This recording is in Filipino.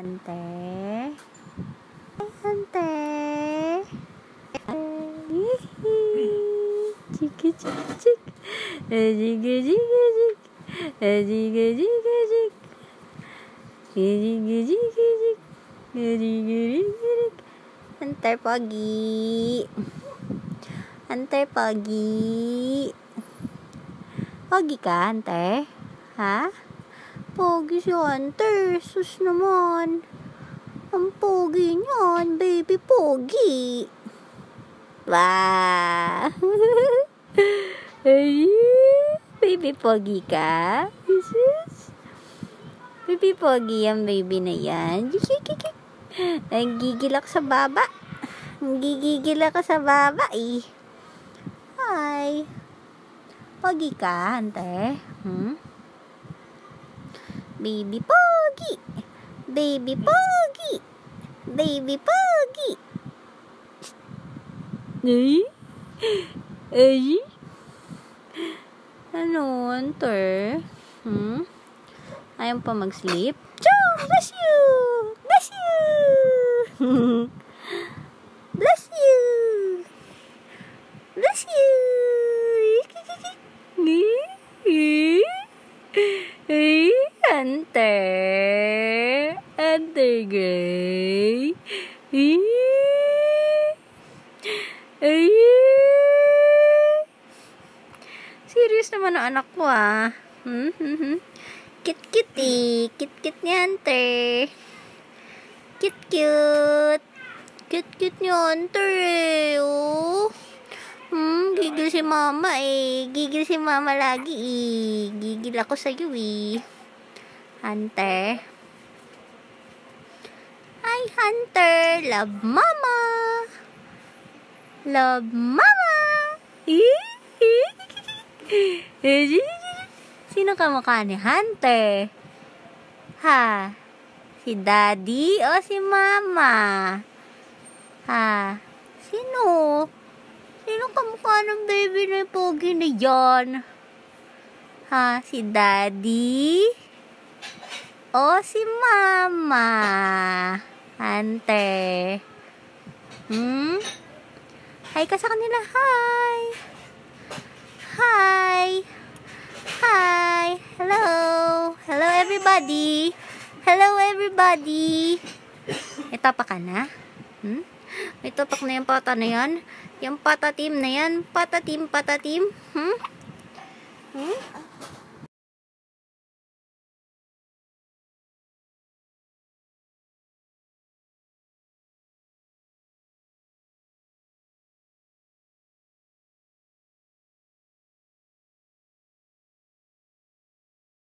Ante. Ante. Jika jika jik. Jika jika jik. Jika jika jik. Jika jika jik. Jika jika jik. Antar pagi. Antar pagi. Pagi ka, ante? Ha? Pogi si ante. Sus naman. Ang pogi niyan. Baby pogi. Wah. Ay, baby pogi ka? Sus. Baby pogi yan, baby na yan. Nagigil ako sa baba. Gigigil ako sa baba eh. Hi. Pogi ka, ante? Baby pogi. Baby pogi. Baby pogi. Ay? Ay? Ano, ante? Ayaw pa mag-sleep? Choo! Bless you! Bless you! Bless you! Bless you! Ay, ante. Ante gay. Ay. Serious naman ang anak ko ah. Kit-kit eh. Kit-kit ni ante. Kit-cute. Kit-cute ni ante eh. Oh. Gigil si mama eh. Gigil si mama lagi eh. Gigil ako sa'yo eh. Hunter. Hi, Hunter. Love mama. Love mama. Sino kamukha ni Hunter? Ha? Si daddy o si mama? Ha? Sino? Sino kamukha ng baby na pogi na yan? Ha? Si daddy? O si mama? Ante? Hi ka sa kanila. Hi! Hi! Hi! Hello! Hello everybody! Hello everybody! Ito pa ka na? Ito pa na yung pata na yan? Yung patatim na yan? Patatim, patatim?